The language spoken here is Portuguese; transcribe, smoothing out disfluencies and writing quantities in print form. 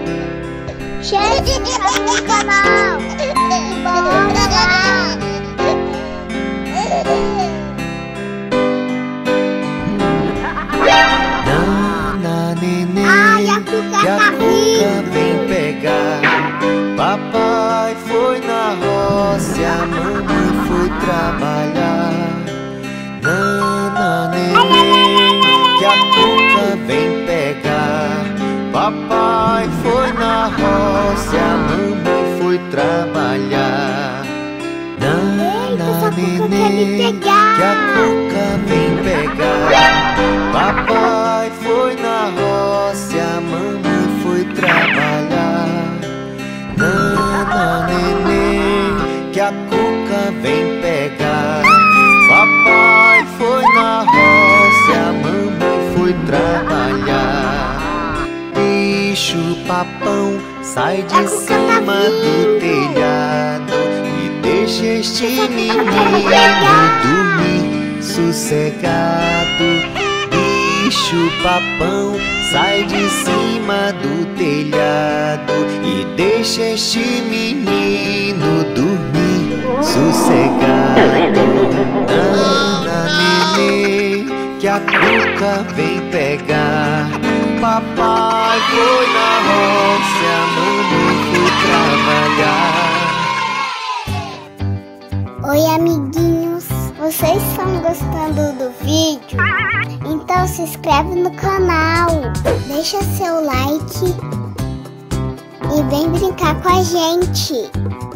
Gente, se inscreve no canal. Bora lá. Nana, neném, Ai, a Cuca que a tá Cuca rindo. vem pegar. Papai foi na roça, a mamãe foi trabalhar. Nana, neném, que a Cuca vem pegar. Papai foi na roça, a mamãe foi trabalhar. Nana, neném, que a Cuca vem pegar. Papai foi na roça, a mamãe foi trabalhar. Nana, neném, que a Cuca vem pegar. Papai foi na roça, a mamãe foi trabalhar. Bicho papão, sai de cima do telhado e deixa este menino dormir sossegado. Bicho papão, sai de cima do telhado e deixa este menino dormir sossegado. Nana, neném, que a Cuca vem pegar. Papai foi na roça, a mamãe foi trabalhar. Oi, amiguinhos. Vocês estão gostando do vídeo? Então se inscreve no canal, deixa seu like e vem brincar com a gente.